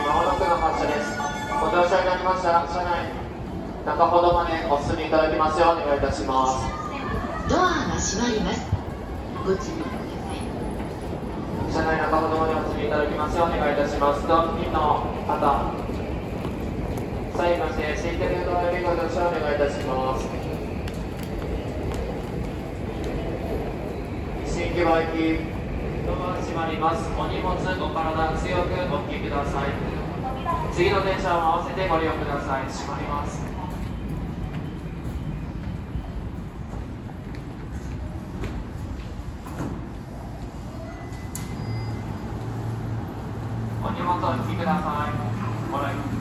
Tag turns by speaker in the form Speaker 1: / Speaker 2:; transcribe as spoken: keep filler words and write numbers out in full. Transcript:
Speaker 1: まもなくの発車です。ご乗車になりましたら、車内中ほどまでお進みいただきますようお願いいたします。
Speaker 2: ドアが閉まります。ご注意ください。
Speaker 1: 車内中ほどまでお進みいただきますようお願いいたします。ドア付近の方、最後ましてシートベルトをご乗車お願いいたします。新木場行きドア閉まります。お荷物お体強くお引きください。次の電車も合わせてご利用ください。閉まります。お荷物お引きください。ご来